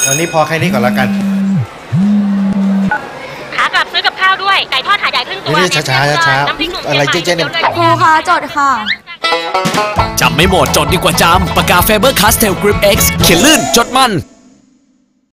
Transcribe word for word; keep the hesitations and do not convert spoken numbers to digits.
วันนี้พอแค่นี้ก่อนละกันขากลับซื้อกับข้าวด้วยไก่ทอดหาดใหญ่ครึ่งตัวนี่ช้าช้าช้าอะไรเจ๊ๆเนี่ยครูคะจดค่ะจำไม่หมดจดดีกว่าจำปากกาเฟเบอร์คาสเทลกริป X เขียนลื่นจดมัน